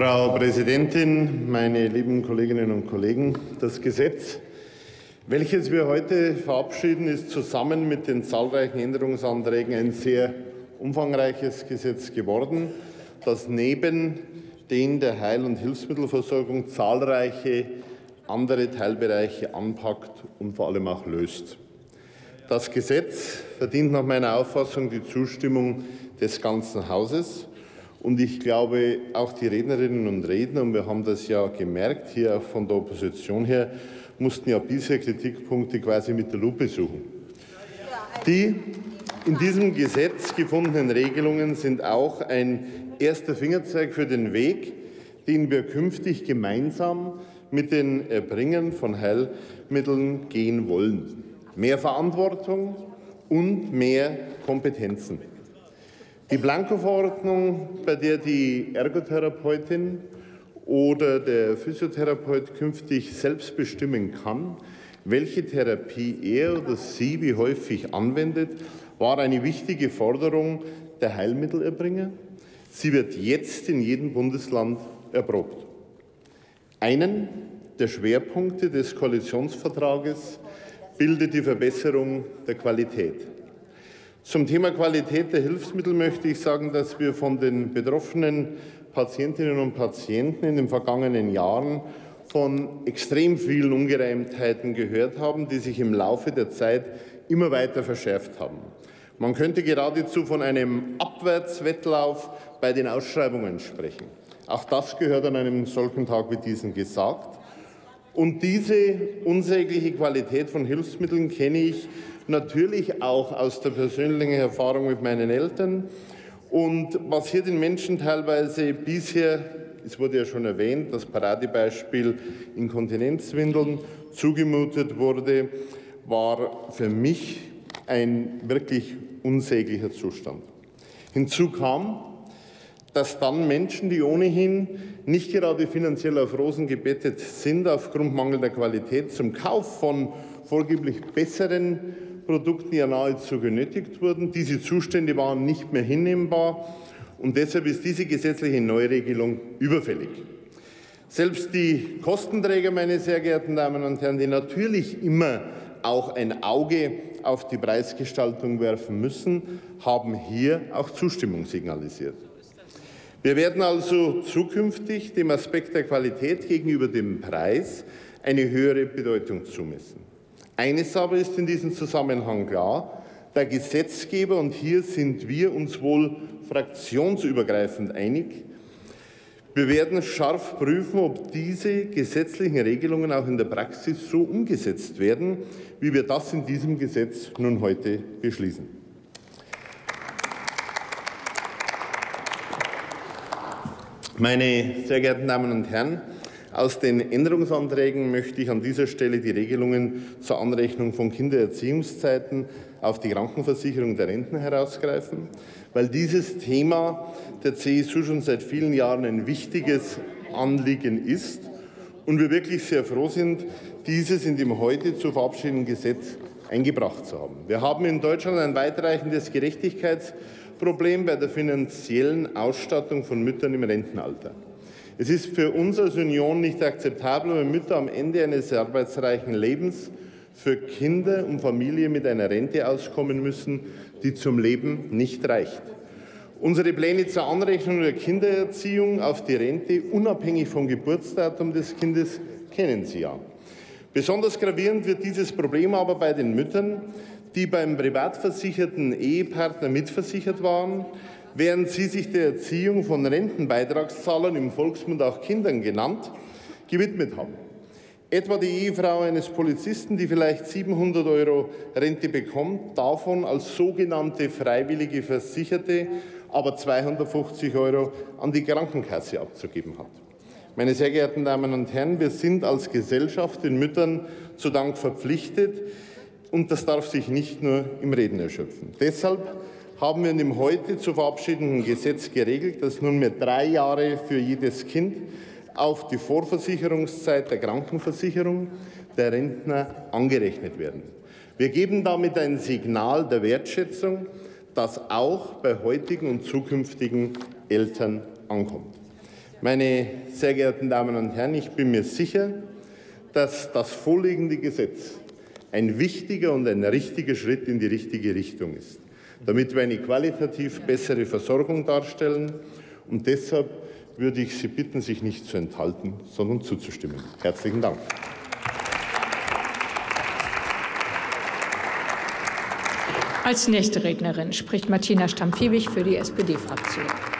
Frau Präsidentin, meine lieben Kolleginnen und Kollegen! Das Gesetz, welches wir heute verabschieden, ist zusammen mit den zahlreichen Änderungsanträgen ein sehr umfangreiches Gesetz geworden, das neben den der Heil- und Hilfsmittelversorgung zahlreiche andere Teilbereiche anpackt und vor allem auch löst. Das Gesetz verdient nach meiner Auffassung die Zustimmung des ganzen Hauses. Und ich glaube, auch die Rednerinnen und Redner, und wir haben das ja gemerkt, hier auch von der Opposition her, mussten ja bisher Kritikpunkte quasi mit der Lupe suchen. Die in diesem Gesetz gefundenen Regelungen sind auch ein erster Fingerzeig für den Weg, den wir künftig gemeinsam mit den Erbringern von Heilmitteln gehen wollen. Mehr Verantwortung und mehr Kompetenzen. Die Blanko-Verordnung, bei der die Ergotherapeutin oder der Physiotherapeut künftig selbst bestimmen kann, welche Therapie er oder sie wie häufig anwendet, war eine wichtige Forderung der Heilmittelerbringer. Sie wird jetzt in jedem Bundesland erprobt. Einen der Schwerpunkte des Koalitionsvertrages bildet die Verbesserung der Qualität. Zum Thema Qualität der Hilfsmittel möchte ich sagen, dass wir von den betroffenen Patientinnen und Patienten in den vergangenen Jahren von extrem vielen Ungereimtheiten gehört haben, die sich im Laufe der Zeit immer weiter verschärft haben. Man könnte geradezu von einem Abwärtswettlauf bei den Ausschreibungen sprechen. Auch das gehört an einem solchen Tag wie diesen gesagt. Und diese unsägliche Qualität von Hilfsmitteln kenne ich natürlich auch aus der persönlichen Erfahrung mit meinen Eltern. Und was hier den Menschen teilweise bisher, es wurde ja schon erwähnt, das Paradebeispiel Inkontinenzwindeln zugemutet wurde, war für mich ein wirklich unsäglicher Zustand. Hinzu kam, dass dann Menschen, die ohnehin nicht gerade finanziell auf Rosen gebettet sind, aufgrund mangelnder Qualität zum Kauf von vorgeblich besseren Produkten ja nahezu genötigt wurden. Diese Zustände waren nicht mehr hinnehmbar und deshalb ist diese gesetzliche Neuregelung überfällig. Selbst die Kostenträger, meine sehr geehrten Damen und Herren, die natürlich immer auch ein Auge auf die Preisgestaltung werfen müssen, haben hier auch Zustimmung signalisiert. Wir werden also zukünftig dem Aspekt der Qualität gegenüber dem Preis eine höhere Bedeutung zumessen. Eines aber ist in diesem Zusammenhang klar: Der Gesetzgeber, und hier sind wir uns wohl fraktionsübergreifend einig, wir werden scharf prüfen, ob diese gesetzlichen Regelungen auch in der Praxis so umgesetzt werden, wie wir das in diesem Gesetz nun heute beschließen. Meine sehr geehrten Damen und Herren, aus den Änderungsanträgen möchte ich an dieser Stelle die Regelungen zur Anrechnung von Kindererziehungszeiten auf die Krankenversicherung der Rentner herausgreifen, weil dieses Thema der CSU schon seit vielen Jahren ein wichtiges Anliegen ist und wir wirklich sehr froh sind, dieses in dem heute zu verabschiedenden Gesetz eingebracht zu haben. Wir haben in Deutschland ein weitreichendes Gerechtigkeitsproblem bei der finanziellen Ausstattung von Müttern im Rentenalter. Es ist für uns als Union nicht akzeptabel, wenn Mütter am Ende eines arbeitsreichen Lebens für Kinder und Familie mit einer Rente auskommen müssen, die zum Leben nicht reicht. Unsere Pläne zur Anrechnung der Kindererziehung auf die Rente, unabhängig vom Geburtsdatum des Kindes, kennen Sie ja. Besonders gravierend wird dieses Problem aber bei den Müttern, die beim privatversicherten Ehepartner mitversichert waren, während sie sich der Erziehung von Rentenbeitragszahlern, im Volksmund auch Kindern genannt, gewidmet haben. Etwa die Ehefrau eines Polizisten, die vielleicht 700 € Rente bekommt, davon als sogenannte freiwillige Versicherte aber 250 € an die Krankenkasse abzugeben hat. Meine sehr geehrten Damen und Herren, wir sind als Gesellschaft den Müttern zu Dank verpflichtet, und das darf sich nicht nur im Reden erschöpfen. Deshalb haben wir in dem heute zu verabschiedenden Gesetz geregelt, dass nunmehr 3 Jahre für jedes Kind auf die Vorversicherungszeit der Krankenversicherung der Rentner angerechnet werden. Wir geben damit ein Signal der Wertschätzung, das auch bei heutigen und zukünftigen Eltern ankommt. Meine sehr geehrten Damen und Herren, ich bin mir sicher, dass das vorliegende Gesetz ein wichtiger und ein richtiger Schritt in die richtige Richtung ist, damit wir eine qualitativ bessere Versorgung darstellen. Und deshalb würde ich Sie bitten, sich nicht zu enthalten, sondern zuzustimmen. Herzlichen Dank. Als nächste Rednerin spricht Martina Stamm-Fiebig für die SPD-Fraktion.